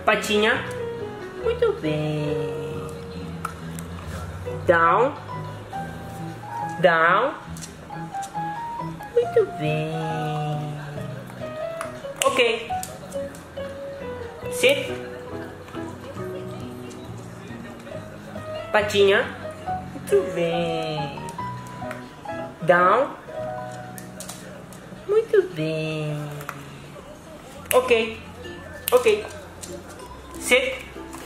Patinha. Muito bem. Down. Down. Muito bem. Ok. Sit. Patinha. Muito bem. Down. Muito bem. Ok. Ok. Sit.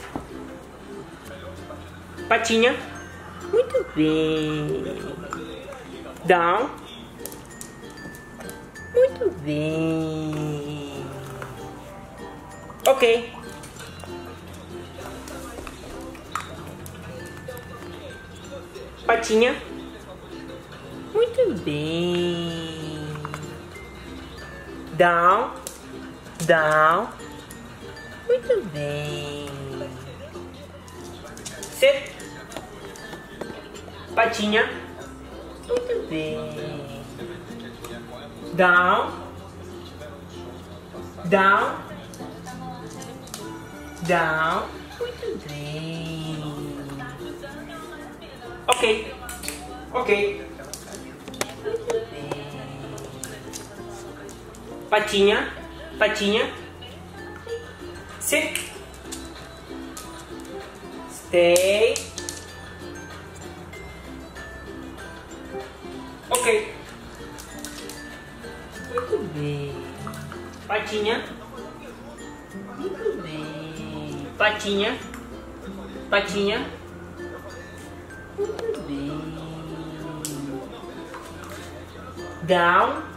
Patinha. Muito bem. Down. Muito bem. Ok. Patinha. Muito bem. Down. Down. Muito bem. Sit. Patinha. Muito bem. Down. Down. Down. Muito bem. Ok. Ok. Muito bem. Patinha. Patinha. Sit. Stay. Ok. Muito bem. Patinha. Muito bem. Patinha. Patinha. Muito bem. Down.